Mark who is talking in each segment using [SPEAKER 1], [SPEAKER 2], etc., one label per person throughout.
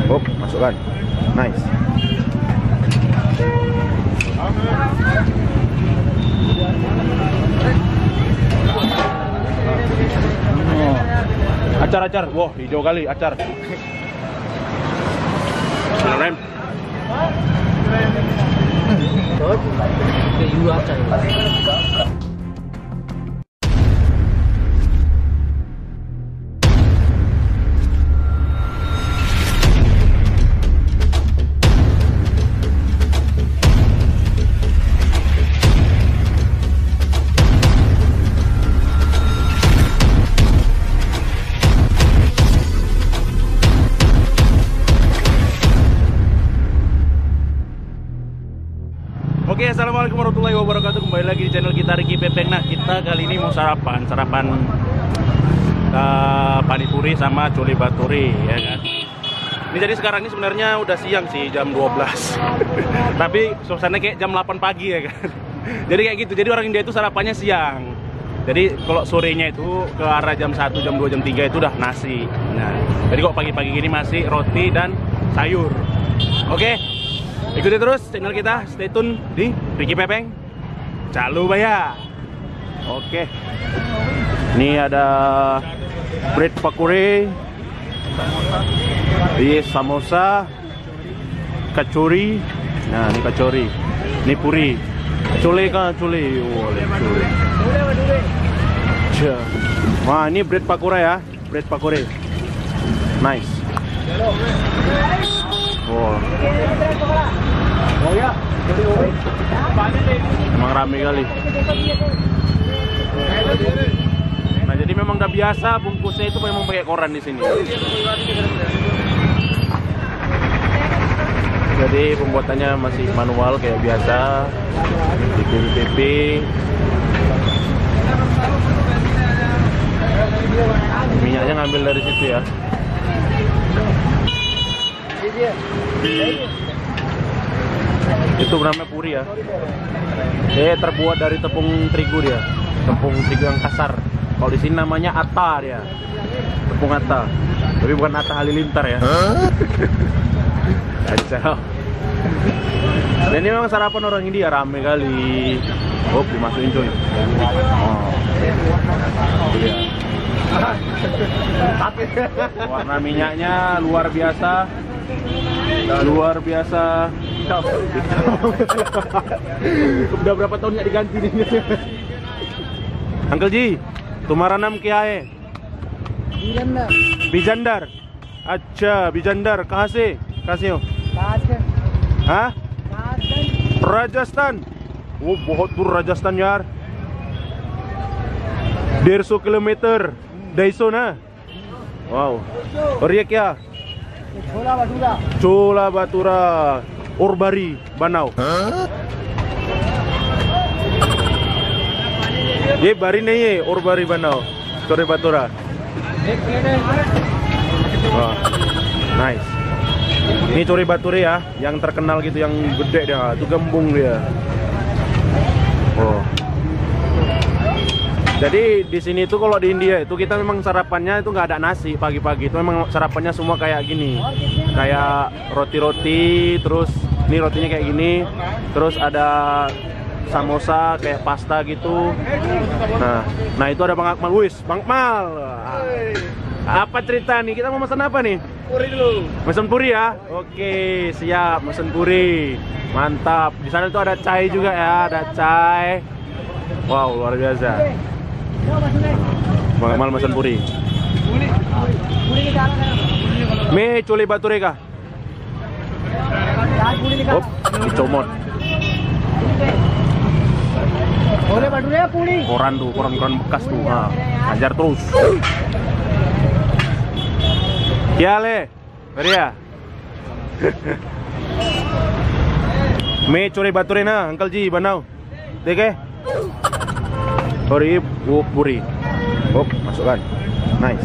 [SPEAKER 1] Oh, masukkan. Nice. Acar. Wah, hijau kali acar. Rem. Oke, assalamualaikum warahmatullahi wabarakatuh. Kembali lagi di channel kita Ricky Pepeng. Nah, kita kali ini mau sarapan panipuri sama cole bhature, ya kan. Ini jadi sekarang ini sebenarnya udah siang sih, jam 12. Tapi suasananya kayak jam 8 pagi, ya kan. Jadi kayak gitu. Jadi orang India itu sarapannya siang. Jadi kalau sorenya itu ke arah jam 1, jam 2, jam 3 itu udah nasi. Nah, jadi kok pagi-pagi gini masih roti dan sayur. Oke. Ikuti terus channel kita, stay tune di Ricky Pepeng Calu Baya. Oke. Ini ada bread pakure, ini samosa, kachori. Nah, ini kachori. Ini puri. Cole. Wah, ini bread pakure ya, bread pakure. Nice. Wow. Emang rame kali. Nah, jadi memang udah biasa bungkusnya itu memang pakai koran di sini. Jadi pembuatannya masih manual kayak biasa. Pipi. Minyaknya ngambil dari situ ya. Itu namanya puri ya. Terbuat dari tepung terigu dia. Tepung terigu yang kasar. Kalau di sini namanya atta dia. Tepung atta. Tapi bukan atta halilintar ya. Kacau. Dan ini memang sarapan orang India, rame kali. Oh, dimasukin coy. Oh. Iya. Warna minyaknya luar biasa. Udah berapa tahun nggak diganti nih? Uncle Ji, tumara nam kya hai? Bijandar. Acha, Bijandar. Kahan se? Ho? हाँ? राजस्थान. वो बहुत दूर राजस्थान यार. 150 किलोमीटर. 250 ना? Wow. और ये क्या? Chola Bhatura. Orbari Banau. ये बारी नहीं है, Orbari Banau. Chole Bhatura. Wah, nice. Ini cole bhature ya, yang terkenal gitu, yang gede dia, itu gembung dia. Oh. Jadi di sini tuh kalau di India itu kita memang sarapannya itu nggak ada nasi pagi-pagi, itu memang sarapannya semua kayak gini, kayak roti-roti, terus ini rotinya kayak gini, terus ada samosa kayak pasta gitu. Nah itu ada Bang Akmal, Bang Akmal. Apa cerita nih? Kita mau pesan apa nih?
[SPEAKER 2] Puri dulu.
[SPEAKER 1] Pesan puri ya? Oke, siap, pesan puri. Mantap. Di sana tuh ada chai juga ya, ada chai. Wow, luar biasa. Bang Akmal pesan puri. Me cole bhature kah? Oh, dicomot.
[SPEAKER 2] Cole bhature puri.
[SPEAKER 1] Koran bekas tuh. Nah, ajar terus. क्या ले बढ़िया मैं चोले bhature ना अंकल जी बनाओ देखे और ये वो पूरी masukkan nice.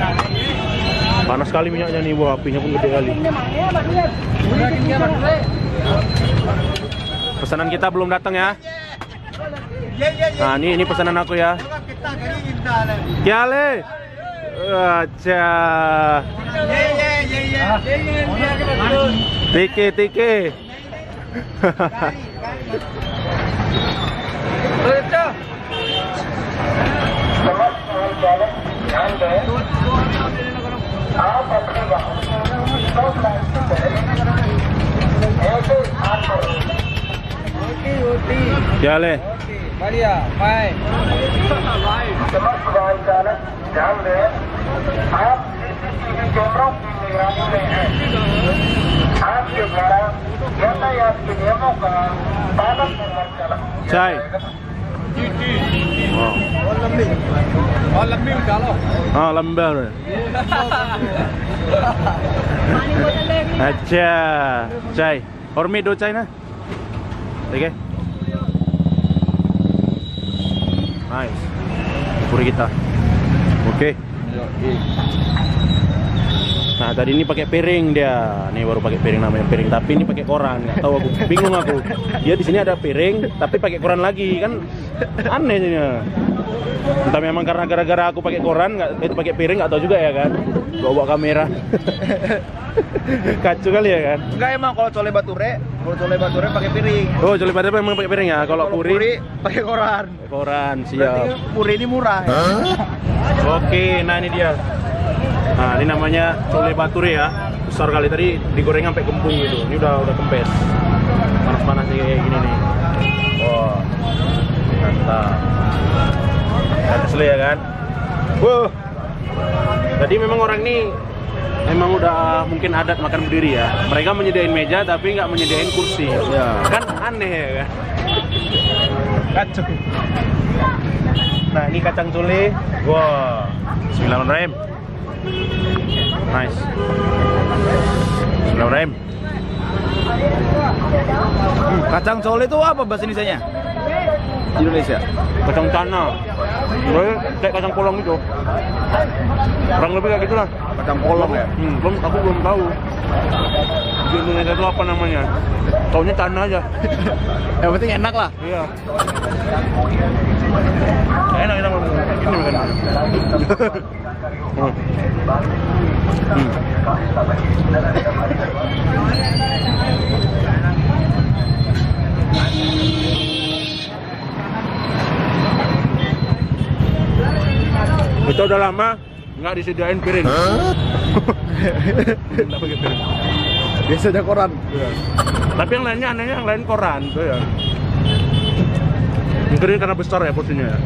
[SPEAKER 1] Panas sekali minyaknya nih, wah apinya pun gede kali. Pesanan kita belum datang ya. Nah, ini pesanan aku ya. Kiale. Acha. Tike. Kiale.
[SPEAKER 2] बढ़िया बाय
[SPEAKER 3] ध्यान दें, आप सीसीटीवी कैमरों की निगरानी में हैं। आपके द्वारा यातायात के नियमों का पालन करना चाहिए।
[SPEAKER 1] Cai.
[SPEAKER 2] और लंबी उछालो
[SPEAKER 1] Oh, lembar. Acha. Cai. Hormi do cai na. Oke. Nice. Puri kita. Oke. Nah, tadi ini pakai piring dia. Nih baru pakai piring, namanya piring, tapi ini pakai koran. Nggak tahu aku, bingung aku. Dia di sini ada piring tapi pakai koran lagi, kan aneh ini. Entah memang karena gara-gara aku pakai koran, itu pakai piring, nggak tahu juga ya kan. Bawa kamera. Kacau kali ya kan.
[SPEAKER 2] enggak emang kalau cole bature pakai piring.
[SPEAKER 1] Oh, Cole Bature memang pakai piring ya. Kalau puri
[SPEAKER 2] pakai koran.
[SPEAKER 1] koran,
[SPEAKER 2] Berarti
[SPEAKER 1] siap.
[SPEAKER 2] puri ini murah ya?
[SPEAKER 1] Oke, nah ini dia. Nah, ini namanya Cole Bature ya. Besar kali, tadi digoreng sampai kembung gitu. Ini udah kempes. Panas-panas kayak gini nih. Wah. Mantap. Asli ya kan? Wow. Jadi memang orang ini memang udah mungkin adat makan berdiri ya. Mereka menyediain meja tapi nggak menyediain kursi.
[SPEAKER 2] Ya.
[SPEAKER 1] Kan aneh ya kan? Kacau. Nah, ini kacang cole. Wah. Bismillahirrahmanirrahim. Nice. Bismillahirrahmanirrahim.
[SPEAKER 2] Kacang cole itu apa bahasa Indonesianya? Di Indonesia.
[SPEAKER 1] Kacang tanah. Kayak kacang polong itu. Kurang lebih kayak gitulah.
[SPEAKER 2] Kacang polong ya?
[SPEAKER 1] Aku belum tahu. Di Indonesia itu apa namanya? Taunya tanah aja.
[SPEAKER 2] Yang penting enak lah.
[SPEAKER 1] Iya. Enak kita ngomong gini kan. Kita udah lama nggak disediain piring. Nggak pakai piring.
[SPEAKER 2] Biasanya koran.
[SPEAKER 1] Iya. Tapi yang lainnya anehnya yang lain koran tuh ya. Mungkin ini karena besar ya porsinya ya.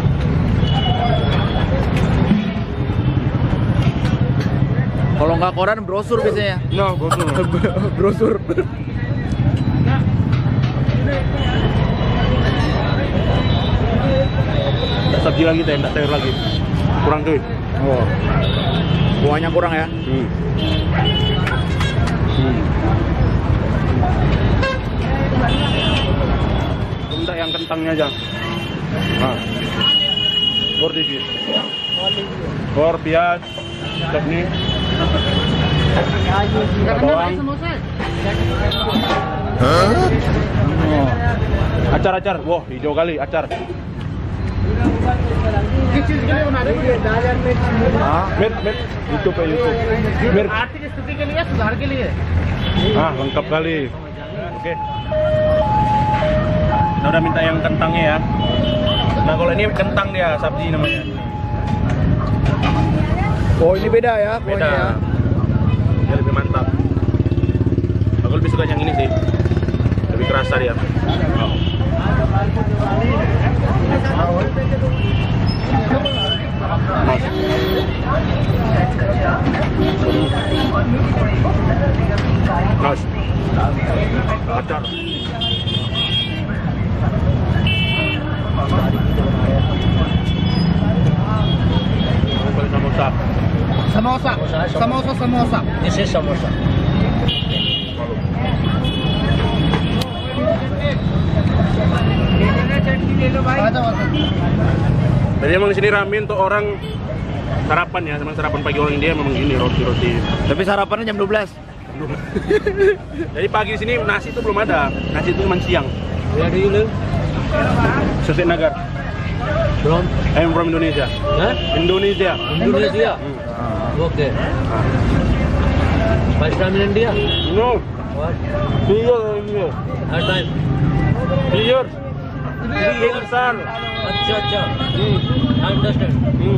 [SPEAKER 2] Kalau nggak koran brosur biasanya.
[SPEAKER 1] No, bosur.
[SPEAKER 2] Brosur.
[SPEAKER 1] Nggak sabji lagi teh, nggak sayur lagi. Kurang cuy.
[SPEAKER 2] Oh. Buahnya kurang ya?
[SPEAKER 1] Minta yang kentangnya aja. Nah. Bor dikit. Bor piaz, chutney. Bawang. Acar. Wah, hijau kali acar. मिर्च YouTube पे YouTube मिर्च
[SPEAKER 2] आर्थिक स्थिति के लिए सुधार के लिए
[SPEAKER 1] lengkap kali. Oke. Kita udah minta yang kentangnya ya. Nah, kalau ini kentang dia, sabji namanya.
[SPEAKER 2] Oh, ini beda ya kuahnya
[SPEAKER 1] Beda.
[SPEAKER 2] ya?
[SPEAKER 1] Dia lebih mantap. Aku lebih suka yang ini sih. Lebih kerasa dia. Nice. Acar. Samosa.
[SPEAKER 2] Samosa. This is samosa.
[SPEAKER 1] Jadi emang di sini rame untuk orang sarapan ya, memang sarapan pagi orang India memang ini roti-roti.
[SPEAKER 2] Tapi sarapannya jam 12.
[SPEAKER 1] belum. Jadi pagi di sini nasi itu belum ada. Nasi itu cuma siang.
[SPEAKER 4] Where do you live?
[SPEAKER 1] Sosek Nagar.
[SPEAKER 4] From?
[SPEAKER 1] I'm from Indonesia.
[SPEAKER 4] Huh?
[SPEAKER 1] Indonesia.
[SPEAKER 4] Indonesia. Okay. First time in India?
[SPEAKER 1] No.
[SPEAKER 4] What?
[SPEAKER 1] 3 years in here.
[SPEAKER 4] Third time?
[SPEAKER 1] 3 years. 3 years, sir.
[SPEAKER 4] Acha, acha. I understand.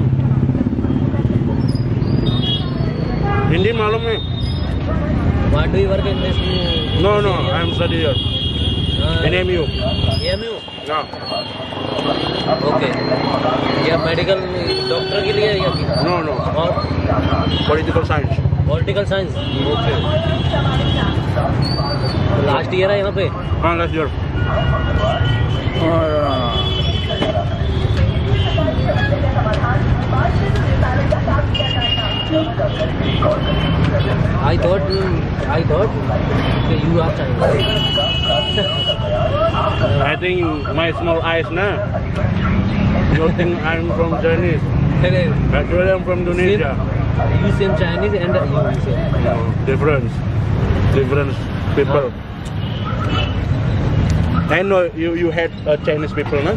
[SPEAKER 1] Hindi malum nih.
[SPEAKER 4] What do you work in this?
[SPEAKER 1] No, I'm study here. NMU.
[SPEAKER 4] AMU?
[SPEAKER 1] No.
[SPEAKER 4] Okay. या medical doctor के लिए या
[SPEAKER 1] No.
[SPEAKER 4] और
[SPEAKER 1] Political science.
[SPEAKER 4] Political science okay last year है यहाँ पे
[SPEAKER 1] हाँ, last year.
[SPEAKER 4] I thought you are Chinese.
[SPEAKER 1] I think my small eyes nah. You think I'm from Chinese? Actually, I'm from Indonesia.
[SPEAKER 4] You same Chinese and you same.
[SPEAKER 1] No, different people. I know you had Chinese people, nah?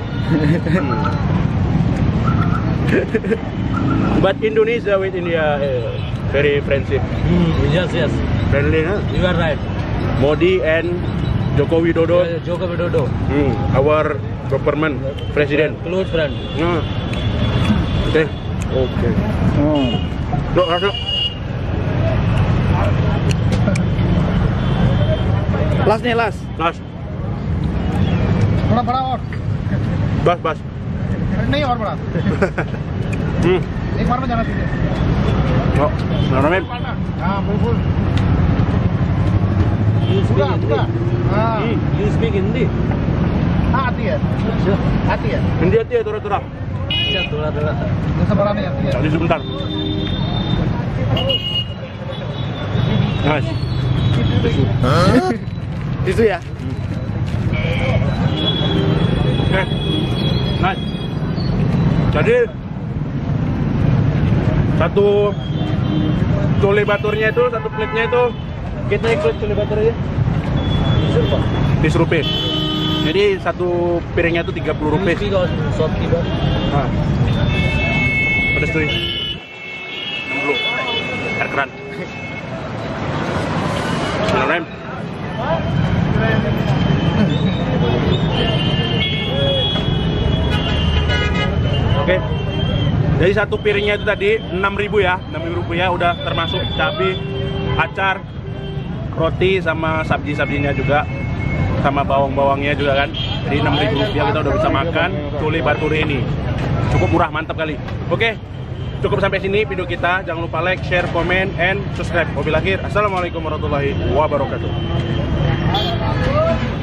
[SPEAKER 1] But Indonesia with India very friendship,
[SPEAKER 4] Yes, yes.
[SPEAKER 1] friendly, nah?
[SPEAKER 4] You are right.
[SPEAKER 1] Modi and Joko Widodo,
[SPEAKER 4] Joko Widodo.
[SPEAKER 1] our government president.
[SPEAKER 4] Close friend.
[SPEAKER 1] Nah. Okay. Look, masuk.
[SPEAKER 2] Las nih, las.
[SPEAKER 1] Las.
[SPEAKER 3] थोड़ा बड़ा और
[SPEAKER 1] बस.
[SPEAKER 3] नहीं और बड़ा एक बार में जाना चाहिए
[SPEAKER 1] Oh, namanya
[SPEAKER 3] हाँ बिल्कुल
[SPEAKER 4] You speak
[SPEAKER 3] पूरा
[SPEAKER 4] Hindi.
[SPEAKER 3] पूरा हाँ
[SPEAKER 4] You speak Hindi.
[SPEAKER 3] हाँ आती है
[SPEAKER 1] India dia tura-tura.
[SPEAKER 4] अच्छा थोड़ा थोड़ा.
[SPEAKER 3] जैसे बड़ा नहीं आती है
[SPEAKER 1] Jadi sebentar. Nice.
[SPEAKER 2] Tisu ya?
[SPEAKER 1] Oke. Nice. Jadi satu cole baturnya itu, satu plate-nya itu kita ikut cole baturnya Rp10. Jadi satu piringnya itu Rp30.
[SPEAKER 4] You speak on shopkeeper.
[SPEAKER 1] Nah. Pedas tuh. 60. Air keran. Bismillahirrahmanirrahim. Oke. Jadi satu piringnya itu tadi 6.000 ya. 6.000 rupiah udah termasuk cabai, acar, roti sama sabji-sabjinya juga. Sama bawang-bawangnya juga kan. Jadi 6.000 rupiah kita udah bisa makan cole bature ini. Cukup murah, mantap kali. Oke. Cukup sampai sini video kita. Jangan lupa like, share, comment, and subscribe. Wabillahi taufiq. Assalamualaikum warahmatullahi wabarakatuh.